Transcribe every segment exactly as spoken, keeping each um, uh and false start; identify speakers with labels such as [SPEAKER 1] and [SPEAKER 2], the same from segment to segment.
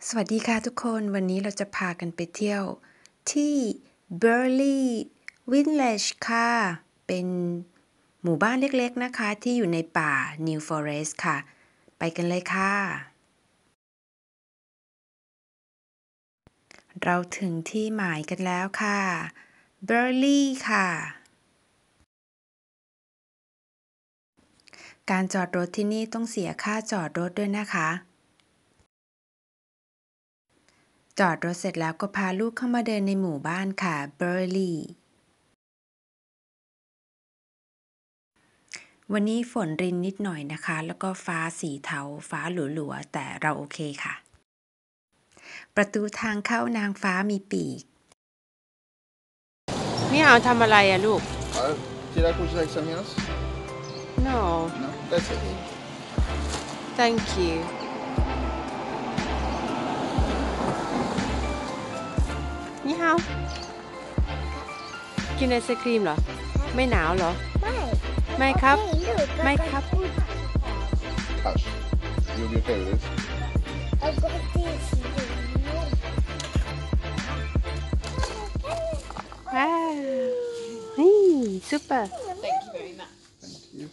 [SPEAKER 1] สวัสดีค่ะทุกคนวันนี้เราจะพากันไปเที่ยวที่ Burley Village ค่ะเป็นหมู่บ้านเล็กๆนะคะที่อยู่ในป่า New Forest ค่ะไปกันเลยค่ะเราถึงที่หมายกันแล้วค่ะ Burley ค่ะการจอดรถที่นี่ต้องเสียค่าจอดรถด้วยนะคะจอดรถเสร็จแล้วก็พาลูกเข้ามาเดินในหมู่บ้านค่ะ Burley วันนี้ฝนรินนิดหน่อยนะคะแล้วก็ฟ้าสีเทาฟ้าหลัวๆแต่เราโอเคค่ะประตูทางเข้านางฟ้ามีปีก
[SPEAKER 2] นี่เอาทำอะไรอะลูก
[SPEAKER 3] Uh, did I put like something else?
[SPEAKER 2] no
[SPEAKER 3] No, that's it.
[SPEAKER 2] thank you นี่เอากินไอศครีมเหรอไม่หนาวเหรอไม่ไม่ครับไม่ครับ
[SPEAKER 3] Hush. You'll be okay with this.
[SPEAKER 4] I've got this.
[SPEAKER 2] ว้าวนี่ซุปเปอร์
[SPEAKER 3] Thank you.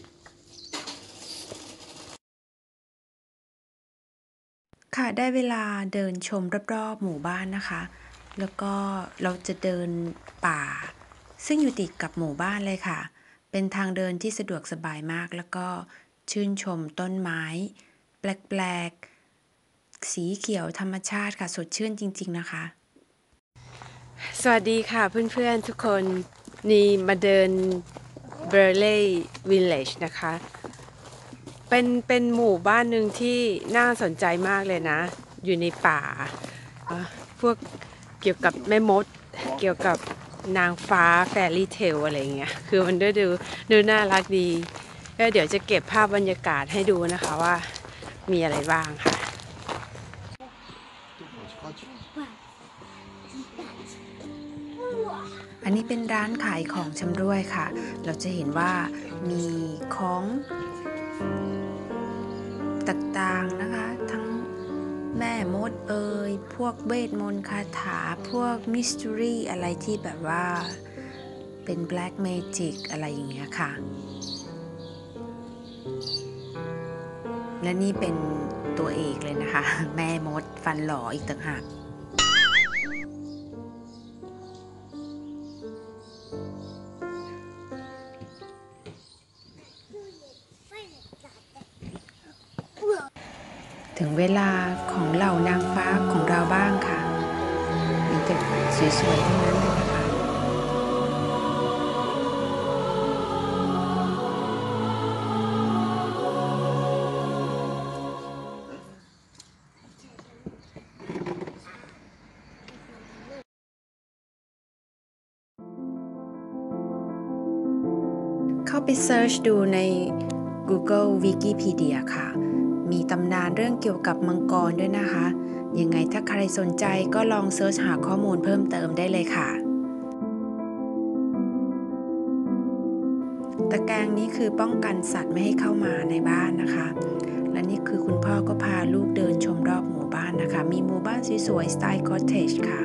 [SPEAKER 1] ค่ะได้เวลาเดินชมรอบๆหมู่บ้านนะคะแล้วก็เราจะเดินป่าซึ่งอยู่ติดกับหมู่บ้านเลยค่ะเป็นทางเดินที่สะดวกสบายมากแล้วก็ชื่นชมต้นไม้แปลกๆสีเขียวธรรมชาติค่ะสดชื่นจริงๆนะคะ
[SPEAKER 2] สวัสดีค่ะเพื่อนๆทุกคนนี่มาเดิน Burley Village นะคะเป็นเป็นหมู่บ้านหนึ่งที่น่าสนใจมากเลยนะอยู่ในป่าพวกเกี่ยวกับแม่มดเกี่ยวกับนางฟ้าแฟรี่เทลอะไรเงี้ยคือมันดูดูดูน่ารักดีก็เดี๋ยวจะเก็บภาพบรรยากาศให้ดูนะคะว่ามีอะไรบ้างค่ะ
[SPEAKER 1] อันนี้เป็นร้านขายของชำร่วยค่ะเราจะเห็นว่ามีของต่างๆนะคะทั้งแม่มดเอ่ยพวกเวทมนต์คาถาพวกมิส t ต r y อะไรที่แบบว่าเป็น Black Magic อะไรอย่างเงี้ยค่ะและนี่เป็นตัวเอกเลยนะคะแม่มดฟันหล่ออีกต่างหากถึงเวลาของเหล่านางฟ้าของเราบ้างค่ะมีแต่สวยๆทั้งนั้นเลยนะคะเข้าไปเซิร์ชดูใน Google Wikipedia ค่ะมีตำนานเรื่องเกี่ยวกับมังกรด้วยนะคะยังไงถ้าใครสนใจก็ลองเซิร์ชหาข้อมูลเพิ่มเติมได้เลยค่ะตะแกรงนี้คือป้องกันสัตว์ไม่ให้เข้ามาในบ้านนะคะและนี่คือคุณพ่อก็พาลูกเดินชมรอบหมู่บ้านนะคะมีหมู่บ้านสวยๆสไตล์คอตเทจค่ะ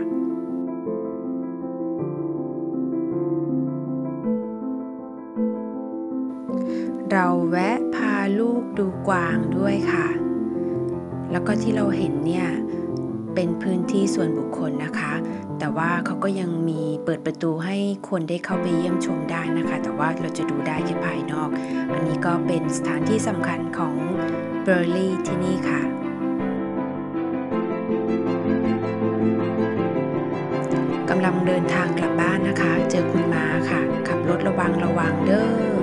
[SPEAKER 1] เราแวะพาลูกดูกวางด้วยค่ะแล้วก็ที่เราเห็นเนี่ยเป็นพื้นที่ส่วนบุคคลนะคะแต่ว่าเขาก็ยังมีเปิดประตูให้คนได้เข้าไปเยี่ยมชมได้นะคะแต่ว่าเราจะดูได้แค่ภายนอกอันนี้ก็เป็นสถานที่สำคัญของ Burley ที่นี่ค่ะกำลังเดินทางกลับบ้านนะคะเจอคุณม้าค่ะขับรถระวังระวังเด้อ